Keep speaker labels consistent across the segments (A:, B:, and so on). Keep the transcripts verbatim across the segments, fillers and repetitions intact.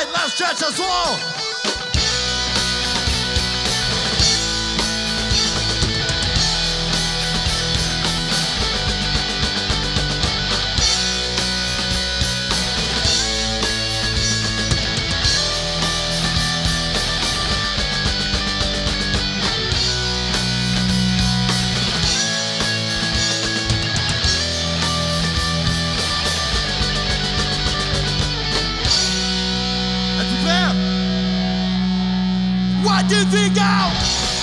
A: right, last stretch as well. What do you think out?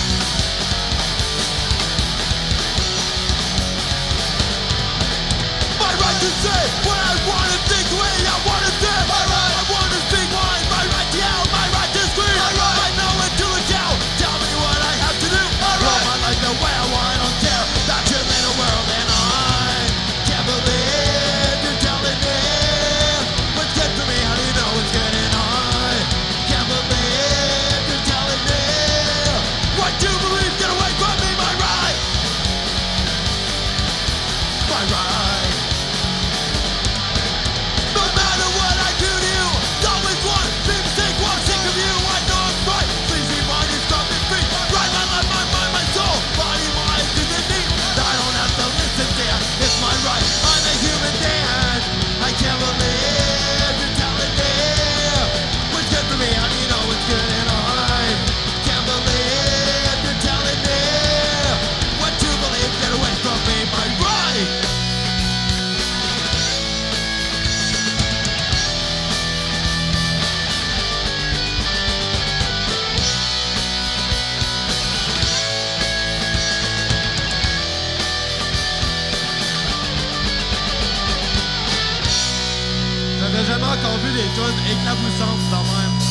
A: My right to say what I want to think, the way I want to think. My right, I want to speak mine. My right to yell, my right to scream. My right, I know it to a cow. Tell me what I have to do. My right, I like the way I want. I don't care about your little world, and I can't believe you're telling me what's good for me. How do you know what's good? And I can't believe you're telling me what you believe. Get away from me, my right, my right. No matter what I do to you, always want me to take one sick of you. I know I'm right. Please be mine and stop me free. Right, my life, my mind, my soul, body, mind, is in me. I don't have to listen to you. It's my right. I'm a human being. I can't believe you're telling me what's good for me. How do you know what's good? And I can't believe you're telling me what to believe. Get away from me, my right. J'avais jamais encore vu des tunes éclaboussantes de même.